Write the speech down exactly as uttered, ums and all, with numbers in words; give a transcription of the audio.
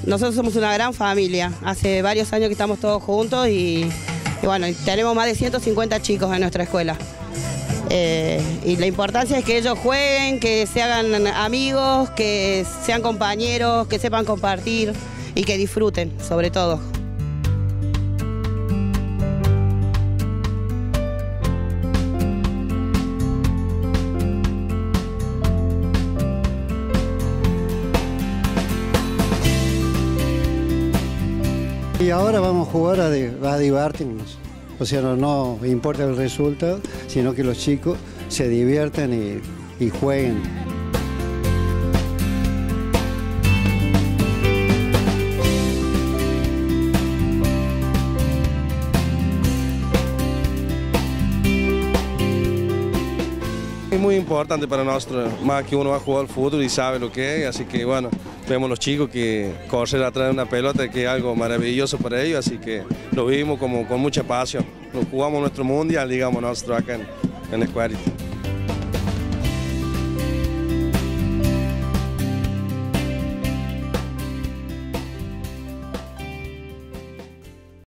nosotros somos una gran familia, hace varios años que estamos todos juntos y, y bueno, tenemos más de ciento cincuenta chicos en nuestra escuela. Eh, y la importancia es que ellos jueguen, que se hagan amigos, que sean compañeros, que sepan compartir y que disfruten, sobre todo. Y ahora vamos a jugar a, de, a divertirnos, o sea, no, no importa el resultado, sino que los chicos se divierten y, y jueguen. Es muy importante para nosotros, más que uno va a jugar al fútbol y sabe lo que es, así que bueno, vemos los chicos que correr atrás de una pelota, que es algo maravilloso para ellos, así que lo vivimos como, con mucha pasión. Lo jugamos nuestro mundial, digamos nosotros acá en, en la escuadrita.